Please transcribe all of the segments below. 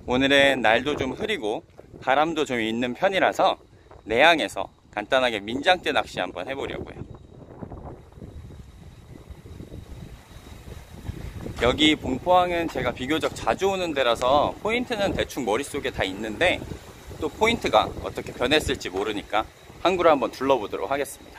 오늘은 날도 좀 흐리고 바람도 좀 있는 편이라서 내양에서 간단하게 민장대 낚시 한번 해보려고요. 여기 봉포항은 제가 비교적 자주 오는 데라서 포인트는 대충 머릿속에 다 있는데 또 포인트가 어떻게 변했을지 모르니까 항구를 한번 둘러보도록 하겠습니다.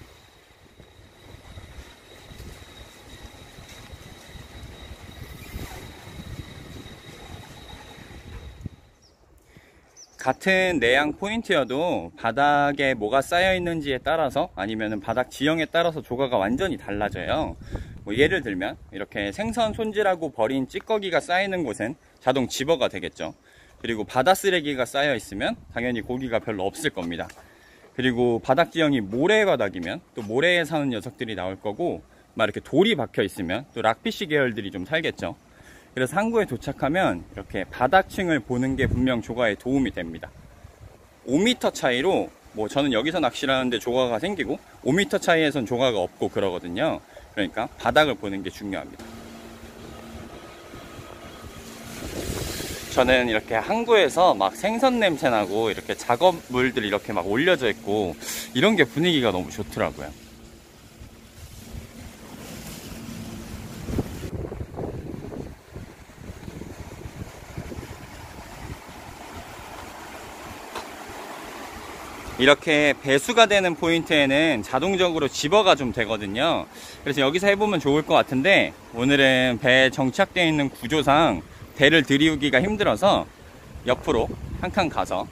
같은 내양 포인트여도 바닥에 뭐가 쌓여 있는지에 따라서 아니면 바닥 지형에 따라서 조과가 완전히 달라져요. 뭐 예를 들면 이렇게 생선 손질하고 버린 찌꺼기가 쌓이는 곳은 자동 집어가 되겠죠. 그리고 바다 쓰레기가 쌓여 있으면 당연히 고기가 별로 없을 겁니다. 그리고 바닥 지형이 모래바닥이면 또 모래에 사는 녀석들이 나올 거고, 막 이렇게 돌이 박혀 있으면 또 락피쉬 계열들이 좀 살겠죠. 그래서 항구에 도착하면 이렇게 바닥층을 보는 게 분명 조과에 도움이 됩니다. 5m 차이로, 뭐 저는 여기서 낚시를 하는데 조과가 생기고 5m 차이에선 조과가 없고 그러거든요. 그러니까 바닥을 보는 게 중요합니다. 저는 이렇게 항구에서 막 생선 냄새 나고 이렇게 작업물들이 이렇게 막 올려져 있고 이런 게 분위기가 너무 좋더라고요. 이렇게 배수가 되는 포인트에는 자동적으로 집어가 좀 되거든요. 그래서 여기서 해보면 좋을 것 같은데, 오늘은 배에 정착되어 있는 구조상 배를 들이우기가 힘들어서 옆으로 한 칸 가서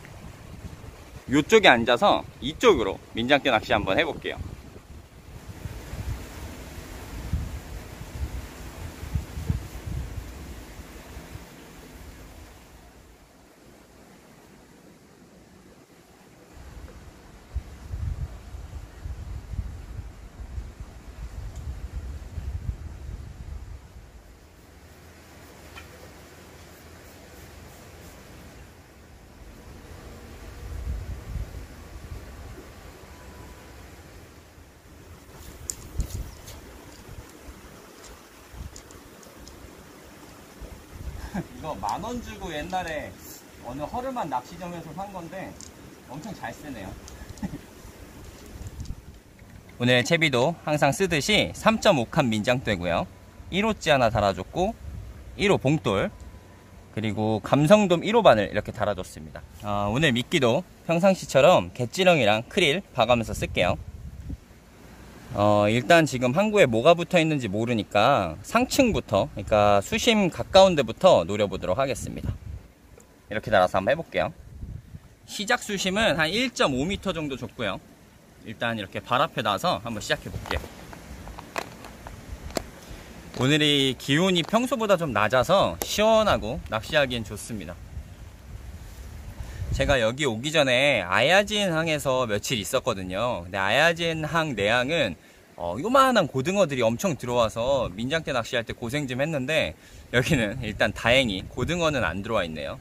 이쪽에 앉아서 이쪽으로 민장대 낚시 한번 해볼게요. 이거 10,000원 주고 옛날에 어느 허름한 낚시점에서 산 건데 엄청 잘 쓰네요. 오늘 채비도 항상 쓰듯이 3.5칸 민장대고요. 1호찌 하나 달아줬고 1호 봉돌, 그리고 감성돔 1호 바늘 이렇게 달아줬습니다. 오늘 미끼도 평상시처럼 갯지렁이랑 크릴 봐가면서 쓸게요. 일단 지금 항구에 뭐가 붙어 있는지 모르니까 상층부터, 그러니까 수심 가까운 데부터 노려보도록 하겠습니다. 이렇게 달아서 한번 해볼게요. 시작 수심은 한 1.5m 정도 줬고요. 일단 이렇게 발 앞에 놔서 한번 시작해 볼게요. 오늘이 기온이 평소보다 좀 낮아서 시원하고 낚시하기엔 좋습니다. 제가 여기 오기 전에 아야진 항에서 며칠 있었거든요. 근데 아야진 항 내항은 요만한 고등어들이 엄청 들어와서 민장대 낚시할 때 고생 좀 했는데, 여기는 일단 다행히 고등어는 안 들어와 있네요.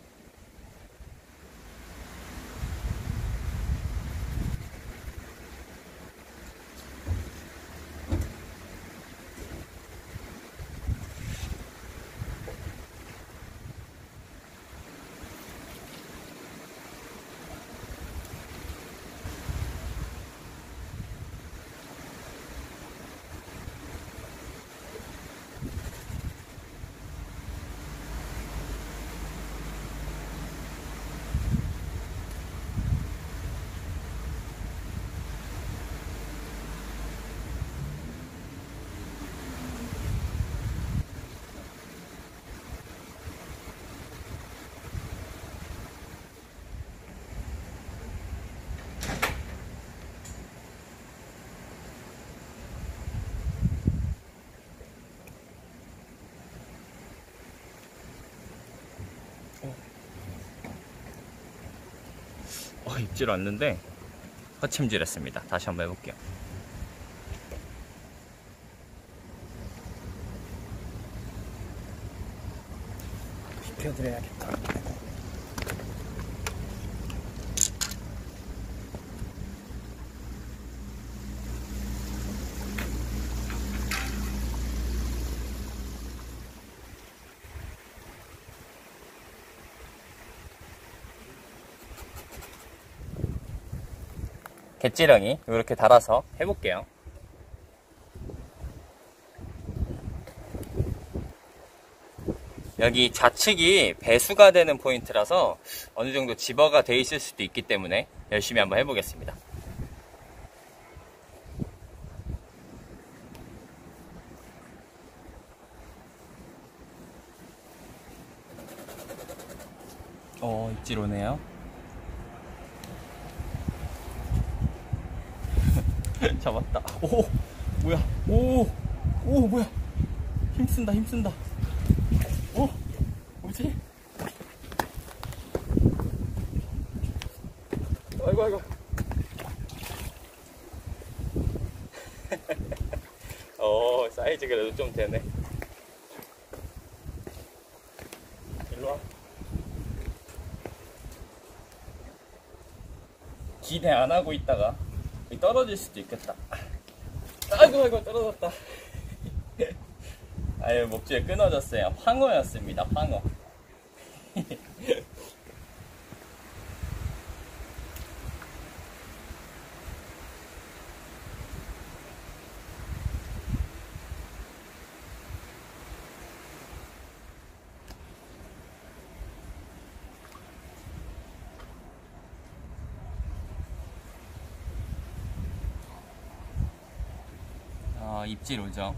입질 왔는데 허침질했습니다. 다시 한번 해볼게요. 비켜드려야겠다. 갯지렁이 이렇게 달아서 해볼게요. 여기 좌측이 배수가 되는 포인트라서 어느 정도 집어가 돼 있을 수도 있기 때문에 열심히 한번 해보겠습니다. 입질 오네요. 잡았다. 오, 뭐야? 오, 뭐야? 힘쓴다. 뭐지? 아이고. 사이즈 그래도 좀 되네. 일로와. 기대 안 하고 있다가 떨어질 수도 있겠다. 아이고, 떨어졌다. 아유, 목줄에 끊어졌어요. 황어였습니다, 황어. 입질 오죠.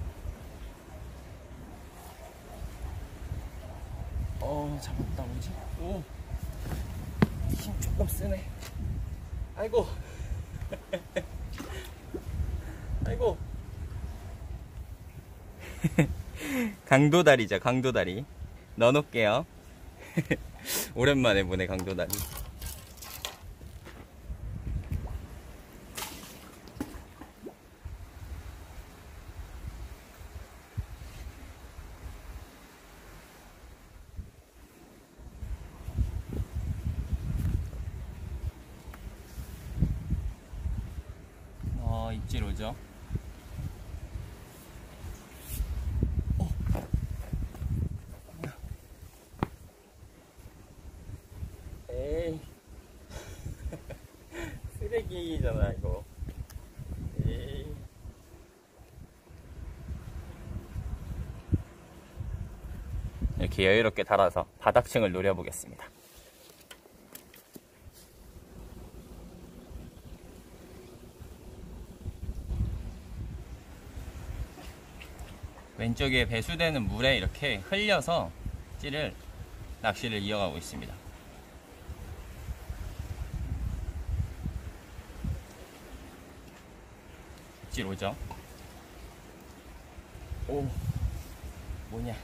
잡았다. 뭐지? 힘 조금 쓰네. 아이고. 강도다리죠, 강도다리. 넣어놓을게요. 오랜만에 보네, 강도다리. 입질 오죠. 에이. 쓰레기잖아, 이거. 에이. 이렇게 여유롭게 달아서 바닥층을 노려보겠습니다. 왼쪽에 배수되는 물에 이렇게 흘려서 낚시를 이어가고 있습니다. 입질 오죠? 오, 뭐냐?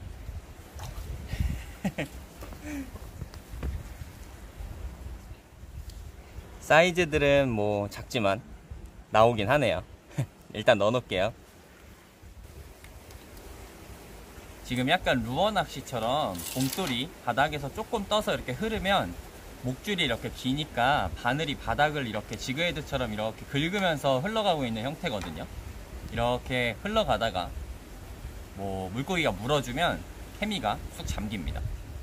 사이즈들은 뭐 작지만 나오긴 하네요. 일단 넣어놓을게요. 지금 약간 루어 낚시처럼 봉돌이 바닥에서 조금 떠서 이렇게 흐르면 목줄이 이렇게 기니까 바늘이 바닥을 이렇게 지그헤드처럼 이렇게 긁으면서 흘러가고 있는 형태거든요. 이렇게 흘러가다가 뭐 물고기가 물어주면 케미가 쑥 잠깁니다.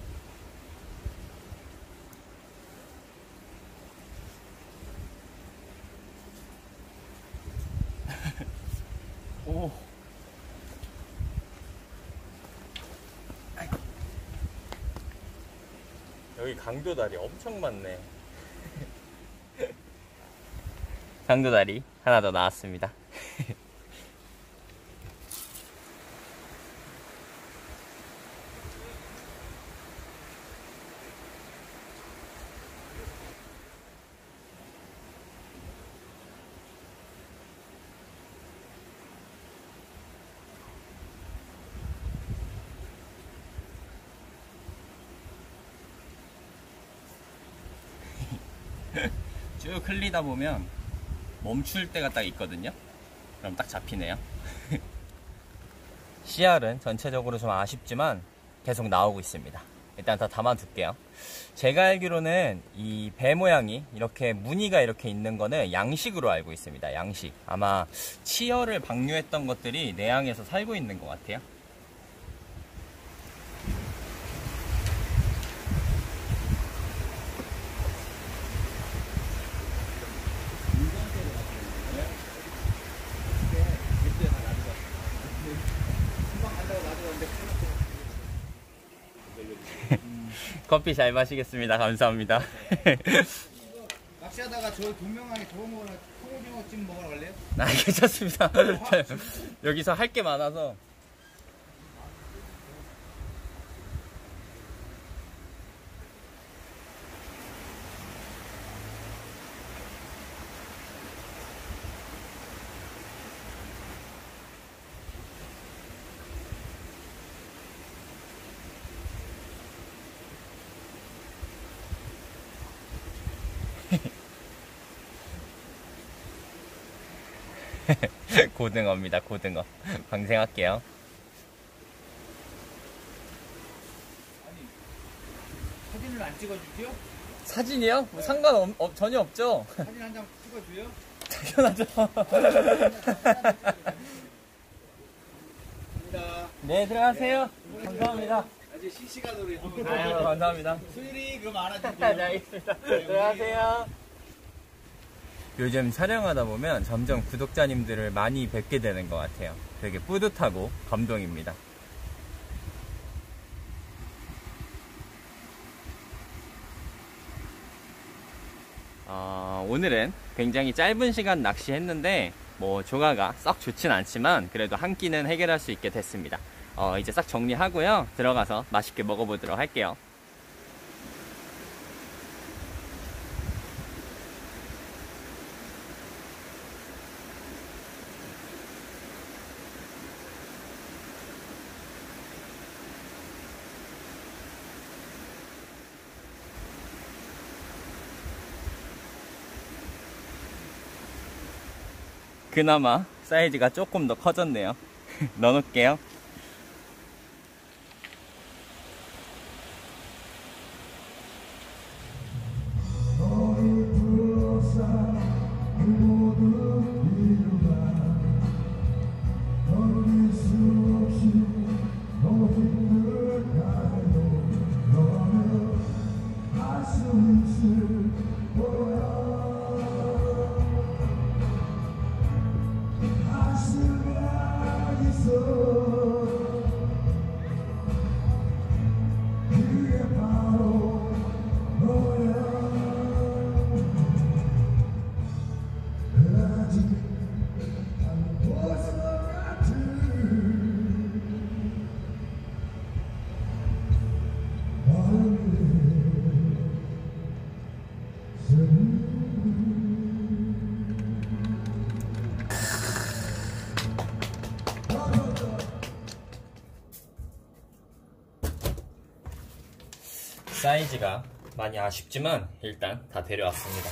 오. 여기 강도다리 엄청 많네. 강도다리 하나 더 나왔습니다. 쭉 흘리다 보면 멈출 때가 딱 있거든요. 그럼 딱 잡히네요. 씨알은 전체적으로 좀 아쉽지만 계속 나오고 있습니다. 일단 다 담아둘게요. 제가 알기로는 이 배 모양이 이렇게 무늬가 이렇게 있는 거는 양식으로 알고 있습니다. 양식. 아마 치어를 방류했던 것들이 내양에서 살고 있는 것 같아요. 커피 잘 마시겠습니다. 감사합니다. 낚시하다가 저 동명항에 저거 먹으러 통오징어찜 먹으러 갈래요? 아, 괜찮습니다. 여기서 할 게 많아서. 고등어입니다. 고등어. 방생할게요. 사진을 안 찍어주죠? 사진이요? 뭐 전혀 없죠. 사진 한 장 찍어줘요? 당연하죠. 네, 들어가세요. 감사합니다. 아주 실시간으로 아유, 감사합니다. 수율이 그럼 알아주세요. 네, 알겠습니다. 들어가세요. 요즘 촬영하다 보면 점점 구독자님들을 많이 뵙게 되는 것 같아요. 되게 뿌듯하고 감동입니다. 오늘은 굉장히 짧은 시간 낚시했는데 뭐 조가가 썩 좋진 않지만 그래도 한 끼는 해결할 수 있게 됐습니다. 이제 싹 정리하고요. 들어가서 맛있게 먹어보도록 할게요. 그나마 사이즈가 조금 더 커졌네요. 넣어놓을게요. 사이즈가 많이 아쉽지만 일단 다 데려왔습니다.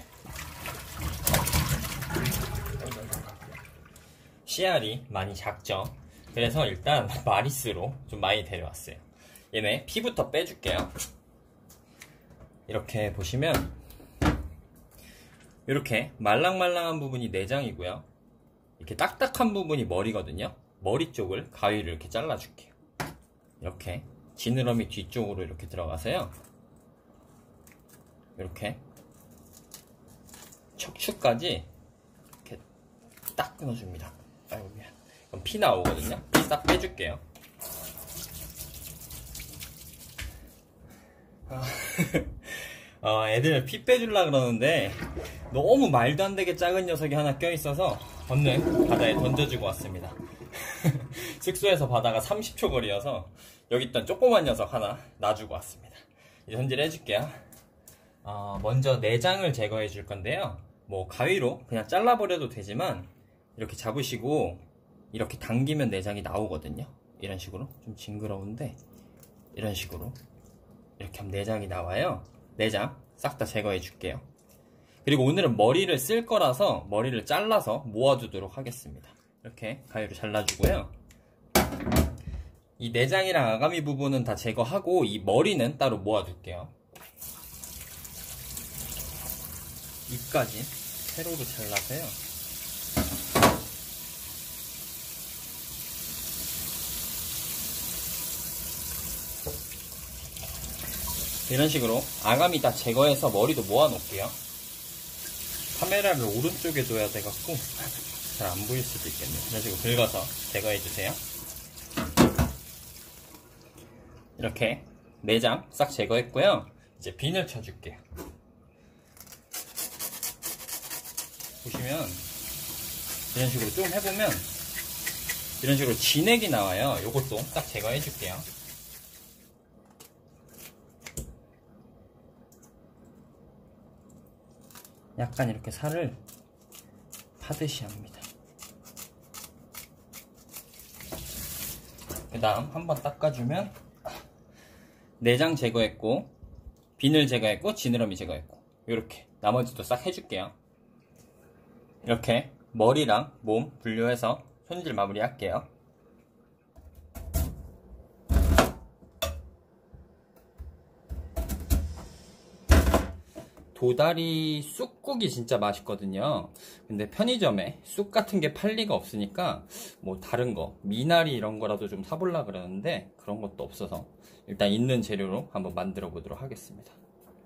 씨알이 많이 작죠. 그래서 일단 마리스로 좀 많이 데려왔어요. 얘네 피부터 빼줄게요. 이렇게 보시면 이렇게 말랑말랑한 부분이 내장이고요. 이렇게 딱딱한 부분이 머리거든요. 머리 쪽을 가위로 이렇게 잘라줄게요. 이렇게 지느러미 뒤쪽으로 이렇게 들어가서요. 이렇게 척추까지 이렇게 딱 끊어줍니다. 아이고 미안. 그럼 피 나오거든요. 피 싹 빼줄게요. 애들 피 빼주려고 그러는데 너무 말도 안 되게 작은 녀석이 하나 껴있어서 얼른 바다에 던져주고 왔습니다. 숙소에서 바다가 30초 거리여서 여기 있던 조그만 녀석 하나 놔주고 왔습니다. 이제 손질해 줄게요. 먼저 내장을 제거해 줄 건데요. 뭐 가위로 그냥 잘라버려도 되지만 이렇게 잡으시고 이렇게 당기면 내장이 나오거든요. 이런 식으로 좀 징그러운데 이런 식으로 이렇게 하면 내장이 나와요. 내장 싹 다 제거해 줄게요. 그리고 오늘은 머리를 쓸 거라서 머리를 잘라서 모아두도록 하겠습니다. 이렇게 가위로 잘라주고요. 이 내장이랑 아가미 부분은 다 제거하고 이 머리는 따로 모아둘게요. 입까지 세로로 잘라서요. 이런 식으로 아가미 다 제거해서 머리도 모아놓을게요. 카메라를 오른쪽에 둬야 돼갖고 잘 안 보일 수도 있겠네요. 이런 식으로 긁어서 제거해주세요. 이렇게 내장 싹 제거했고요. 이제 비늘 쳐줄게요. 보시면 이런 식으로 좀 해보면 이런 식으로 진액이 나와요. 요것도 딱 제거해 줄게요. 약간 이렇게 살을 파듯이 합니다. 그 다음 한번 닦아주면 내장 제거했고 비늘 제거했고 지느러미 제거했고 이렇게 나머지도 싹 해줄게요. 이렇게 머리랑 몸 분류해서 손질 마무리 할게요. 도다리 쑥국이 진짜 맛있거든요. 근데 편의점에 쑥 같은 게 팔 리가 없으니까 뭐 다른 거 미나리 이런 거라도 좀 사보려고 그러는데 그런 것도 없어서 일단 있는 재료로 한번 만들어 보도록 하겠습니다.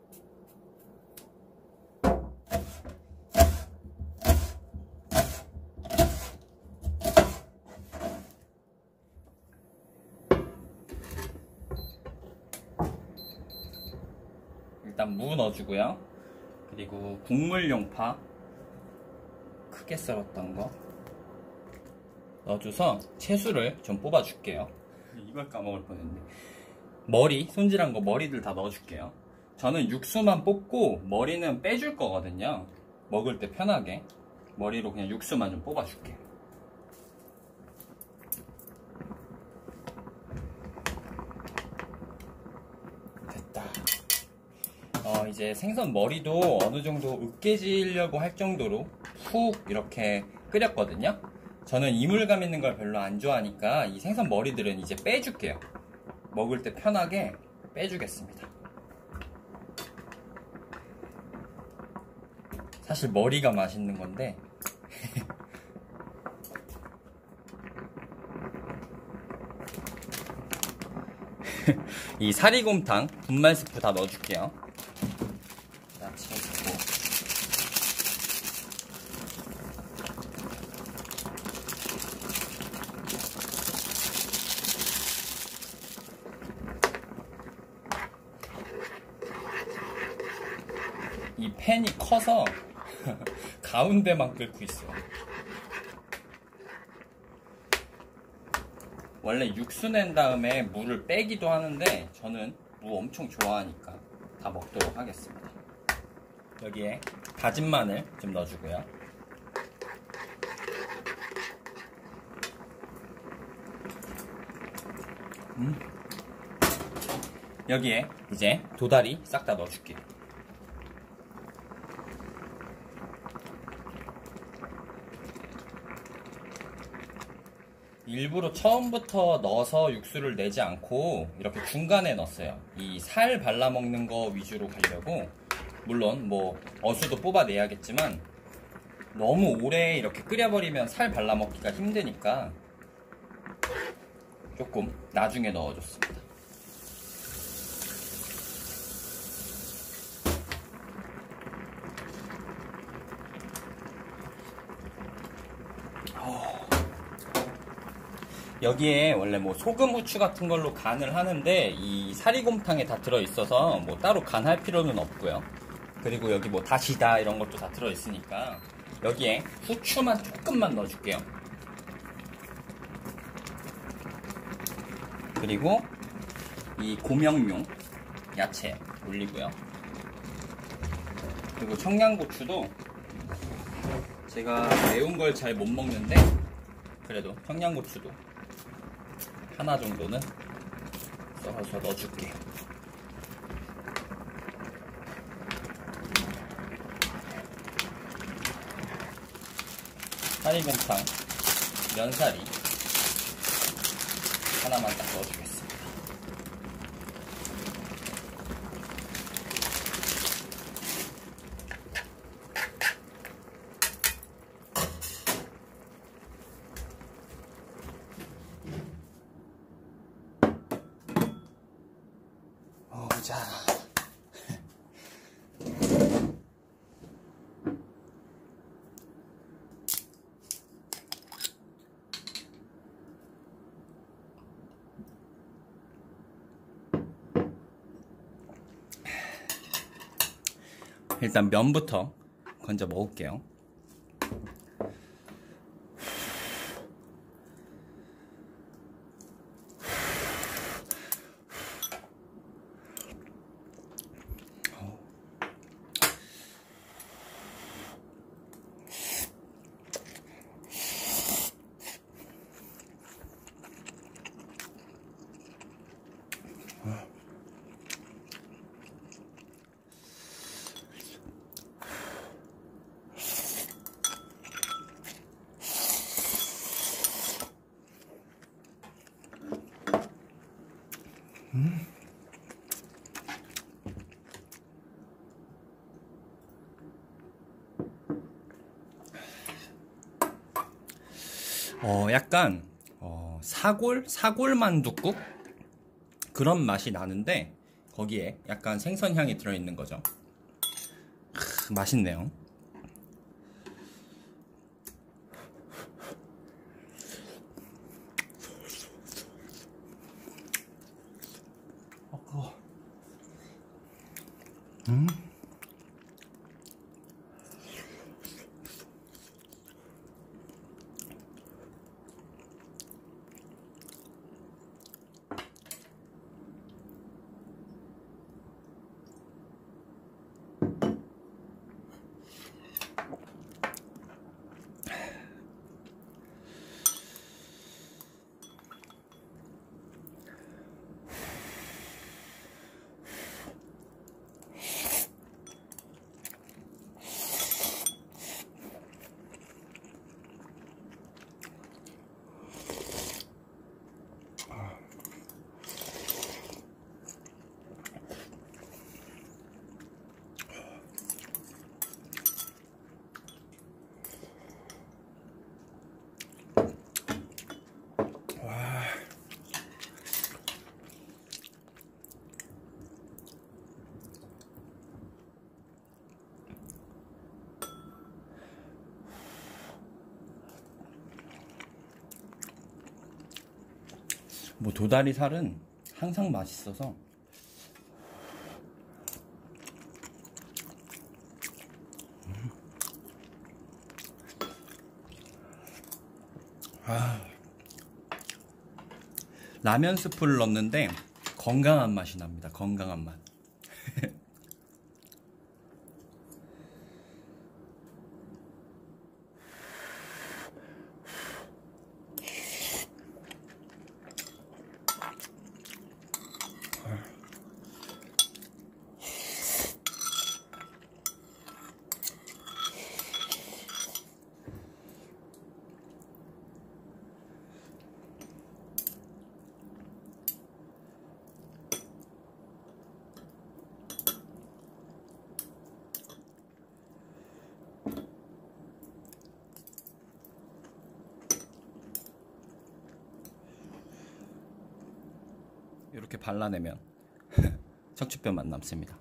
일단 무 넣어주고요. 그리고 국물용 파 크게 썰었던 거 넣어줘서 채수를 좀 뽑아줄게요. 이걸 까먹을 뻔했네. 머리 손질한 거 머리들 다 넣어줄게요. 저는 육수만 뽑고 머리는 빼줄 거거든요. 먹을 때 편하게 머리로 그냥 육수만 좀 뽑아줄게요. 됐다. 이제 생선 머리도 어느 정도 으깨지려고 할 정도로 푹 이렇게 끓였거든요. 저는 이물감 있는 걸 별로 안 좋아하니까 이 생선 머리들은 이제 빼줄게요. 먹을 때 편하게 빼주겠습니다. 사실 머리가 맛있는 건데 이 사리곰탕 분말 스프 다 넣어줄게요. 야채 넣고 이 팬이 커서 가운데만 끓고 있어요. 원래 육수 낸 다음에 물을 빼기도 하는데 저는 무 엄청 좋아하니까 다 먹도록 하겠습니다. 여기에 다진 마늘 좀 넣어주고요. 여기에 이제 도다리 싹 다 넣어줄게요. 일부러 처음부터 넣어서 육수를 내지 않고 이렇게 중간에 넣었어요. 이 살 발라먹는 거 위주로 가려고. 물론 뭐 어수도 뽑아내야겠지만 너무 오래 이렇게 끓여버리면 살 발라먹기가 힘드니까 조금 나중에 넣어줬습니다. 여기에 원래 뭐 소금, 후추 같은 걸로 간을 하는데 이 사리곰탕에 다 들어있어서 뭐 따로 간할 필요는 없고요. 그리고 여기 뭐 다시다 이런 것도 다 들어있으니까 여기에 후추만 조금만 넣어줄게요. 그리고 이 고명용 야채 올리고요. 그리고 청양고추도 제가 매운 걸 잘 못 먹는데 그래도 청양고추도 하나 정도는 썰어서 넣어줄게요. 사리곰탕 면사리 하나만 딱 넣어주겠습니다. 자, 일단 면부터 건져 먹을게요. 약간 사골 만둣국 그런 맛이 나는데 거기에 약간 생선 향이 들어있는 거죠. 맛있네요. 뭐 도다리 살은 항상 맛있어서 라면 스프를 넣는데 건강한 맛이 납니다. 건강한 맛. 이렇게 발라내면 척추뼈 맛 남습니다.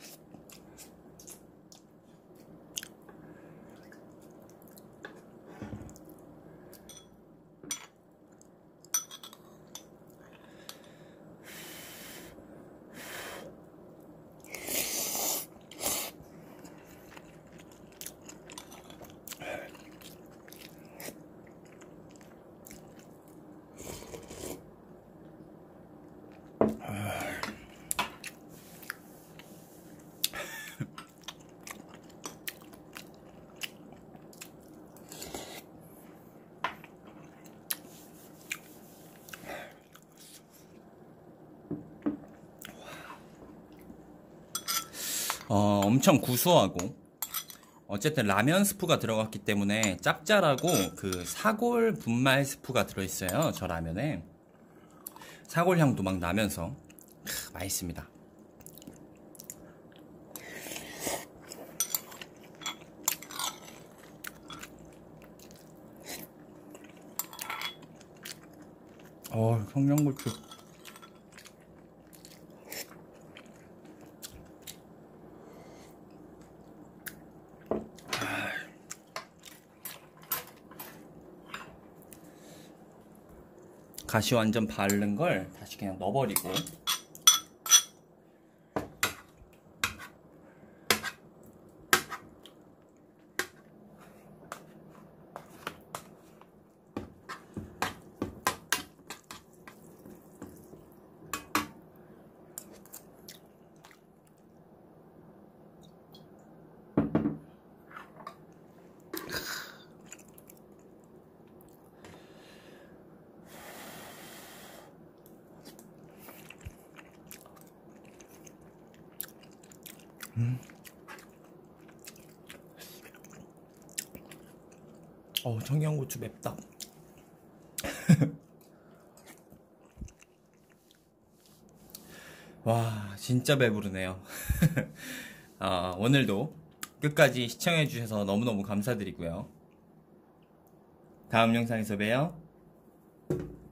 엄청 구수하고 어쨌든 라면 스프가 들어갔기 때문에 짭짤하고 그 사골 분말 스프가 들어있어요. 저 라면에 사골 향도 막 나면서 맛있습니다. 청양고추 가시 완전 바른 걸 다시 그냥 넣어버리고 청양고추 맵다. 와, 진짜 배부르네요. 오늘도 끝까지 시청해주셔서 너무너무 감사드리고요. 다음 영상에서 봬요.